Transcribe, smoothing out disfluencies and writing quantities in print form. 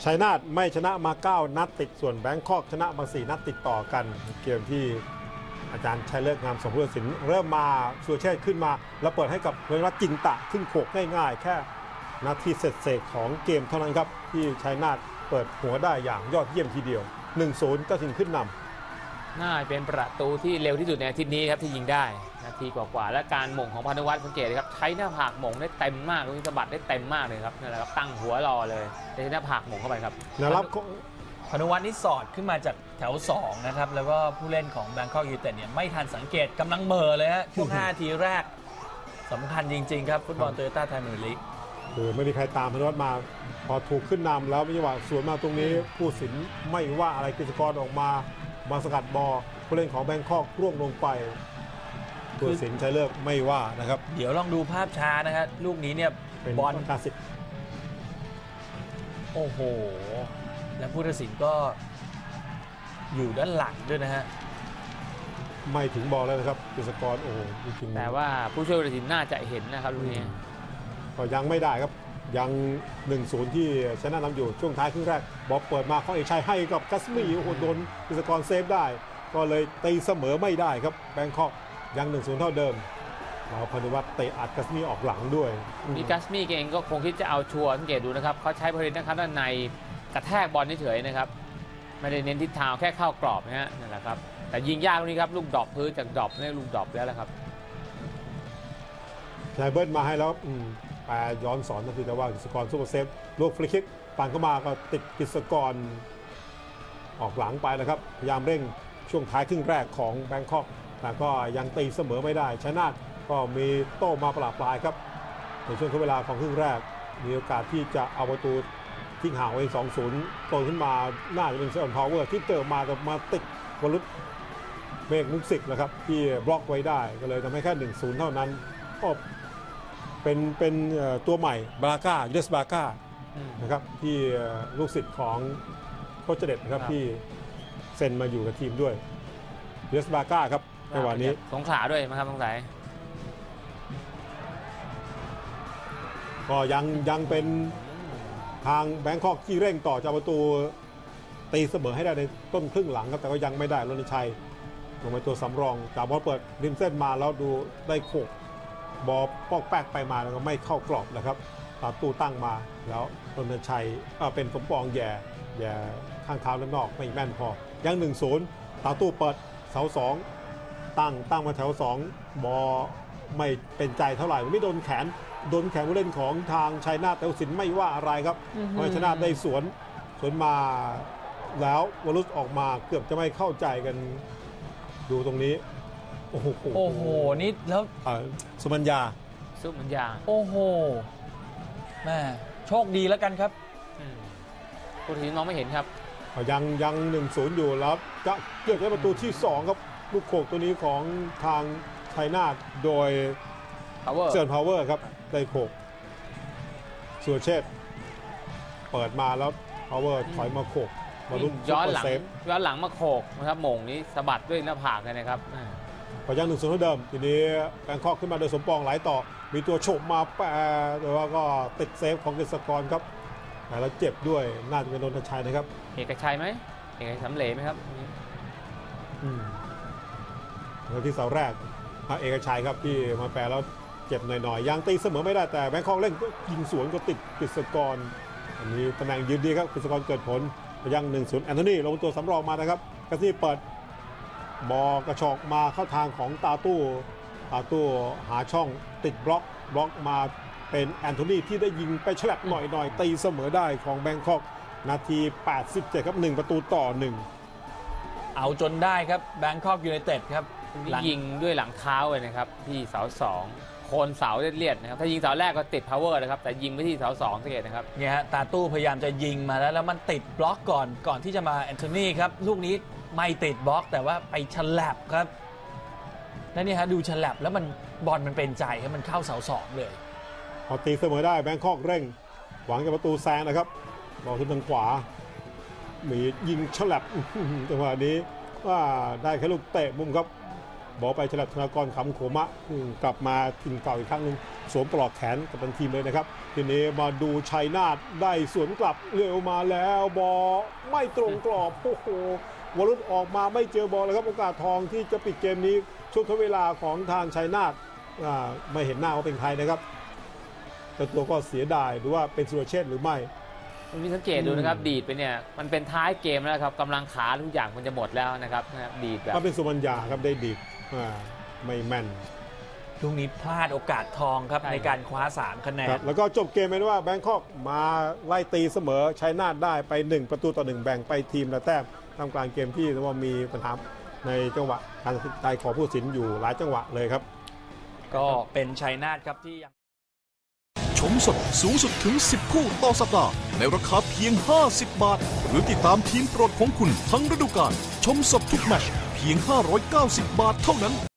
ชัยนาทไม่ชนะมา 9 นัดติดส่วนแบงคอกชนะมา 4 นัดติดต่อกันเกมที่อาจารย์ชัยเลิศงามสมผู้ตัดสินเริ่มมาสุรเชษฐ์ขึ้นมาแล้วเปิดให้กับเวรัตจินตะขึ้นโขกง่ายๆแค่นาทีเศษของเกมเท่านั้นครับที่ชัยนาทเปิดหัวได้อย่างยอดเยี่ยมทีเดียว 1-0 ก็ถึงขึ้นนำน่าเป็นประตูที่เร็วที่สุดในอาทิตย์นี้ครับที่ยิงได้นาทีกว่าๆและการหม่งของพานุวัฒน์สังเกตเลยครับใช้หน้าผากหม่งได้เต็มมากลูกนี้สะบัดได้เต็มมากเลยครับนั่นแหละครับตั้งหัวรอเลยใช้หน้าผากหม่งเข้าไปครับนะครับพานุวัฒน์นี่สอดขึ้นมาจากแถว2นะครับแล้วก็ผู้เล่นของแบงคอกยูไนเต็ดเนี่ยไม่ทันสังเกตกำลังเหม่อเลยฮะช่วง5 นาทีแรกสำคัญจริงๆครับฟุตบอลโตโยต้าไทยพรีเมียร์ลีกคือไม่มีใครตามพานุวัฒน์มาพอถูกขึ้นนำแล้วไม่ใช่ว่าสวนมาตรงนี้ผู้สินไม่ว่าอะไรกฤษกรออกมาสกัดบอลผู้เล่นของแบงคอกร่วงลงไปผู้สินชัยเลิศไม่ว่านะครับเดี๋ยวลองดูภาพช้านะครับลูกนี้เนี่ยบอลการสิทธิ์โอ้โหและผู้ตัดสินก็อยู่ด้านหลังด้วยนะฮะไม่ถึงบอลแล้วนะครับกฤษกรโอ้โหจริงแต่ว่าผู้ช่วยผู้ตัดสินน่าจะเห็นนะครับลูกนี้ก็ยังไม่ได้ครับยัง 1-0 ที่ชนะนำอยู่ช่วงท้ายครึ่งแรกบอลเปิดมาของเอกชัยให้กับกัสมี่โอ้โหโดนกฤษกรเซฟได้ก็เลยตีเสมอไม่ได้ครับแบงคอกยัง 1-0 เท่าเดิมแล้วพานุวัฒน์เตะอัดกัสมี่ออกหลังด้วยมีกัสมี่เองก็คงคิดจะเอาชัวร์สังเกตดูนะครับเขาใช้ผลิตนะครับด้านในกระแทกบอลเฉยๆนะครับไม่ได้เน้นทิศทางแค่เข้ากรอบนะฮะนั่นแหละครับแต่ยิงยากตรงนี้ครับลูกดรอปพื้นจากดรอปนี่ลูกดรอปแล้วแหละครับชายเบิร์ดมาให้แล้วแปรย้อนสอนนาทีแต่ว่ากฤษกรซุปเปอร์เซฟลูกฟรีคิกปั่นเข้ามาก็ติดกฤษกรออกหลังไปนะครับพยายามเร่งช่วงท้ายครึ่งแรกของแบงคอกแต่ก็ยังตีเสมอไม่ได้ชัยนาทก็มีโต้มาปลายครับในช่วงเวลาของครึ่งแรกมีโอกาสที่จะเอาประตูทิ้งห่างไว้ 2-0 โตขึ้นมาน่าจะเป็นเซอร์พาวเวอร์ที่เติมมาแต่มาติดวรุษเมฆมุกสิกนะครับที่บล็อกไว้ได้ก็เลยทำให้แค่ 1-0 เท่านั้นก็เป็นตัวใหม่บาก้ายูเดสบาก้านะครับที่ลูกศิษย์ของโค้ชเด็ดนะครับที่เซ็นมาอยู่กับทีมด้วยยูเดสบาก้าครับในวันนี้สงขลาด้วยมั้งครับสงสัยก็ยังเป็นทางแบงคอกที่เร่งต่อจากประตูตีเสมอให้ได้ในต้นครึ่งหลังครับแต่ก็ยังไม่ได้รณชัยลงไปตัวสำรองจากบอลเปิดริมเส้นมาแล้วดูได้โขกบอลปอกแป๊กไปมาแล้วก็ไม่เข้ากรอบนะครับตาตู้ตั้งมาแล้วรณชัยเป็นสมปองแย่ข้างเท้าด้านนอกไม่แม่นพอยัง 1-0 ตาตู้เปิดเสา2ตั้งมาแถว2บอลไม่เป็นใจเท่าไหร่ไม่โดนแขนผู้เล่นของทางชัยนาทแต่สินไม่ว่าอะไรครับเพราะชัยนาทได้สวนมาแล้ววรุษออกมาเกือบจะไม่เข้าใจกันดูตรงนี้โอ้โหนี่แล้วสุมัญญาโอ้โหแม่โชคดีแล้วกันครับผู้ทีมมองไม่เห็นครับยัง 1-0 อยู่แล้วจะเกิดได้ประตูที่2ครับลูกโขกตัวนี้ของทางชัยนาทโดยเซิร์นพาวเวอร์ครับได้โขกสุรเชษฐ์เปิดมาแล้วพาวเวอร์ถอยมาโขกมาลุ้นย้อนหลังมาโขกนะครับหม่งนี้สะบัดด้วยหน้าผากเลยนะครับพอยัง 1-0 เท่าเดิมทีนี้แบงคอกขึ้นมาโดยสมปองไหลต่อมีตัวโฉบมาแปะแต่ว่าก็ติดเซฟของกฤษกรครับแล้วเจ็บด้วยน่าจะเป็นนนทชัยนะครับเอกชัยไหมเอกชัยสำเร็จไหมครับแล้วที่เสาแรกเอกชัยครับที่มาแปลแล้วเจ็บหน่อยๆยังตีเสมอไม่ได้แต่แบงคอกเล่นก็ยิงสวนก็ติดกฤษกรอันนี้ตำแหน่งยืนดีครับกฤษกรเกิดผลยัง 1-0 แอนโทนีลงตัวสำรองมานะครับกัสซี่เปิดบอลกระชอกมาเข้าทางของตาตู้หาช่องติดบล็อกมาเป็นแอนโทนีที่ได้ยิงไปฉลับหน่อยตีเสมอได้ของแบงคอกนาที87ครับ1-1เอาจนได้ครับแบงคอกยูไนเต็ดครับยิงด้วยหลังเท้าเลยนะครับที่เสา2โคนเสาเลียดๆนะครับถ้ายิงเสาแรกก็ติด power นะครับแต่ยิงไปที่เสา2สังเกตนะครับเนี่ยฮะตาตู้พยายามจะยิงมาแล้วมันติดบล็อกก่อนที่จะมาแอนโทนีครับลูกนี้ไม่ติดบล็อกแต่ว่าไปฉลับครับและนี่ฮะดูฉลับแล้วมันบอลมันเป็นใจครับมันเข้าเสา2เลยพอตีเสมอได้แบงคอกเร่งหวังจะประตูแซงนะครับบอลขึ้นทางขวามียิงฉลับจังหวะนี้ว่าได้แค่ลูกเตะมุมครับบอลไปฉลับธนากรคำโขมะกลับมาถิ่นเก่าอีกครั้งหนึ่งสวมปลอกแขนกับทันทีมเลยนะครับทีนี้มาดูชัยนาทได้สวนกลับเร็วมาแล้วบอลไม่ตรงกรอบโอ้โหวรุษออกมาไม่เจอบอลเลยครับโอกาสทองที่จะปิดเกมนี้ช่วงทดเวลาของทางชัยนาทไม่เห็นหน้าว่าเป็นใครนะครับแต่ตัวก็เสียดายหรือว่าเป็นสุรเชษฐ์หรือไม่มีสังเกตดูนะครับดีดไปเนี่ยมันเป็นท้ายเกมแล้วครับกำลังขาทุกอย่างมันจะหมดแล้วนะครับดีดแบบมันเป็นสุมัญญาครับได้ดีดไม่แม่นลูกนี้พลาดโอกาสทองครับในการคว้า3คะแนนแล้วก็จบเกมไปด้วยว่าแบงคอกมาไล่ตีเสมอชัยนาทได้ไป1-1แบ่งไปทีมละแต้มทำกลางเกมที่ว่ามีปัญหาในจังหวะการตัดสินใจของผู้ตัดสินอยู่หลายจังหวะเลยครับก็เป็นชัยนาทครับที่ยังชมสดสูงสุดถึง10คู่ต่อสัปดาห์ในราคาเพียง50 บาทหรือติดตามทีมโปรดของคุณทั้งฤดูกาลชมสดทุกแมตช์เพียง590 บาทเท่านั้น